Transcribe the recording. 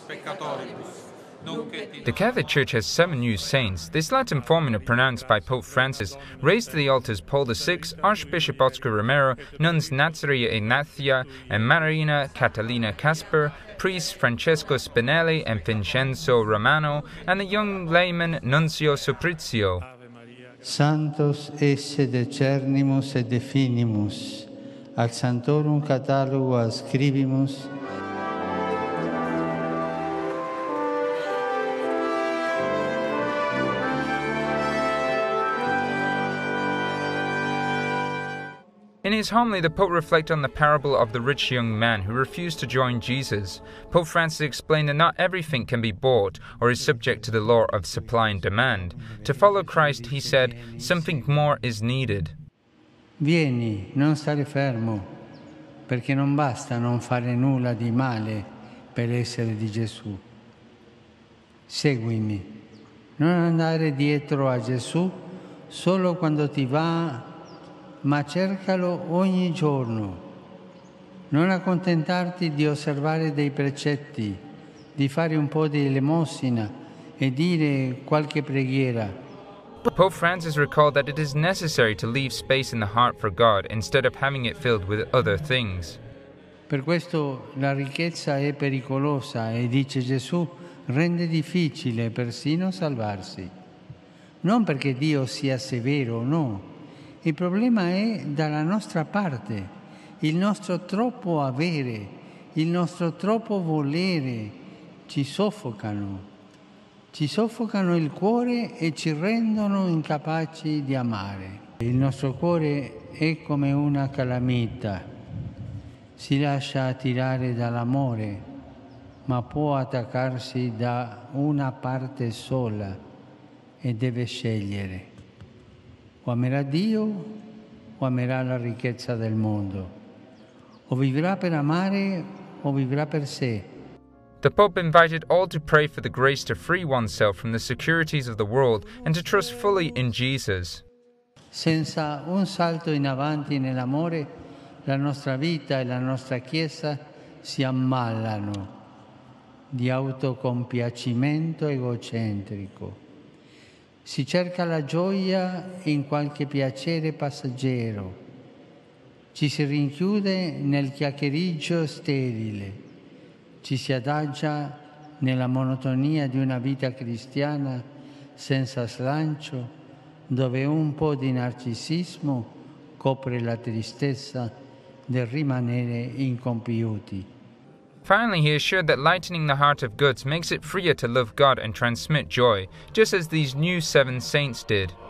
The Catholic Church has 7 new saints. This Latin formula, pronounced by Pope Francis, raised to the altars Paul VI, Archbishop Oscar Romero, nuns Nazaria Ignatia and Marina Catalina Casper, priests Francesco Spinelli and Vincenzo Romano, and the young layman Nunzio Suprizio. Santos esse decernimus et definimus, ac Sanctorum catalogo ascribimus. In his homily, the Pope reflected on the parable of the rich young man who refused to join Jesus. Pope Francis explained that not everything can be bought or is subject to the law of supply and demand. To follow Christ, he said, something more is needed. Vieni, non stare fermo, perché non basta non fare nulla di male per essere di Gesù. Seguimi, non andare dietro a Gesù solo quando ti va, ma cercalo ogni giorno. Non accontentarti di osservare dei precetti, di fare un po' di elemosina e dire qualche preghiera. Pope Francis recalled that it is necessary to leave space in the heart for God instead of having it filled with other things. Per questo la ricchezza è pericolosa e, dice Gesù, rende difficile persino salvarsi. Non perché Dio sia severo, no. Il problema è dalla nostra parte, il nostro troppo avere, il nostro troppo volere ci soffocano il cuore e ci rendono incapaci di amare. Il nostro cuore è come una calamita, si lascia attirare dall'amore, ma può attaccarsi da una parte sola e deve scegliere. O amerà Dio o amerà la ricchezza del mondo. O vivrà per amare o vivrà per sé. The Pope invited all to pray for the grace to free oneself from the securities of the world and to trust fully in Jesus. Senza un salto in avanti nell'amore, la nostra vita e la nostra Chiesa si ammalano di autocompiacimento egocentrico. Si cerca la gioia in qualche piacere passeggero, ci si rinchiude nel chiacchiericcio sterile, ci si adagia nella monotonia di una vita cristiana senza slancio, dove un po' di narcisismo copre la tristezza del rimanere incompiuti. Finally, he assured that lightening the heart of goods makes it freer to love God and transmit joy, just as these new 7 saints did.